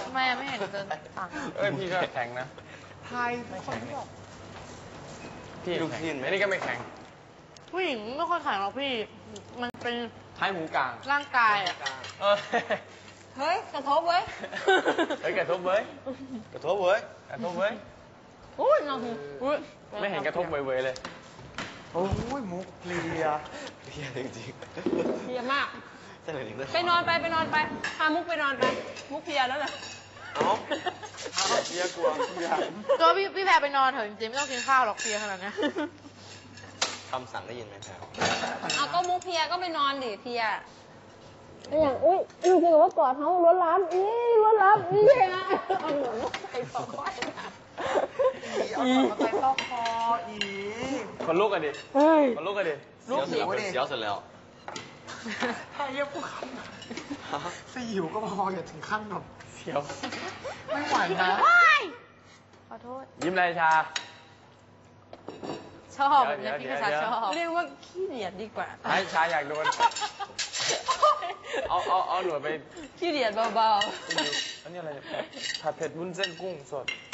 ทำไมไม่เห็นเกินต่างพี่ก็แข็งนะพายคนที่บอกพี่แข็งอันนี้ก็ไม่แข็งผู้หญิงไม่ค่อยแข็งหรอกพี่ มันเป็นท้ายหมูกลางร่างกายอ่ะเฮ้ยกระทบเว้ยเฮ้ยกระทบเว้ยกระทบเว้ยกระทบเว้ยอุ้ยน้องอุ้ยไม่เห็นกระทบเว้ยเลยโอ้ยมุกเพลียเพลียจริงเพลียมากๆแต่หนึ่งไปนอนไปพามุกไปนอนไป มุกเพลียแล้วแหละเอ้าเพลียกลัวเพลียก็พี่แพรไปนอนเถอะจริงๆไม่ต้องกินข้าวหรอกเพลียขนาดนี้คำสั่งได้ยินไหมแพรเอาก็มุกเพลียก็ไปนอนดิเพลียอย่างอุ้ยจริงๆว่ากอดเขาล้วนล้ำล้วนล้ำนะเอาหนูใส่ปอกไว้เอาหน่อยมาใส่ต้อคออีคนลุกกันดิเฮ้ยคนลุกกันดิเสียวเสร็จแล้วถ้าเยี่ยมพวกคำสยิวก็พออย่าถึงขั้นแบบเสียวไม่ไหวนะขอโทษยิ้มอะไรชาชอบแบบนี้พี่กระชาชอบเรียกว่าขี้เดียดดีกว่าให้ชาอยากโดน เอาหนวดไปขี้เดียดเบาอันนี้อะไรผัดเผ็ดวุ้นเส้นกุ้งสด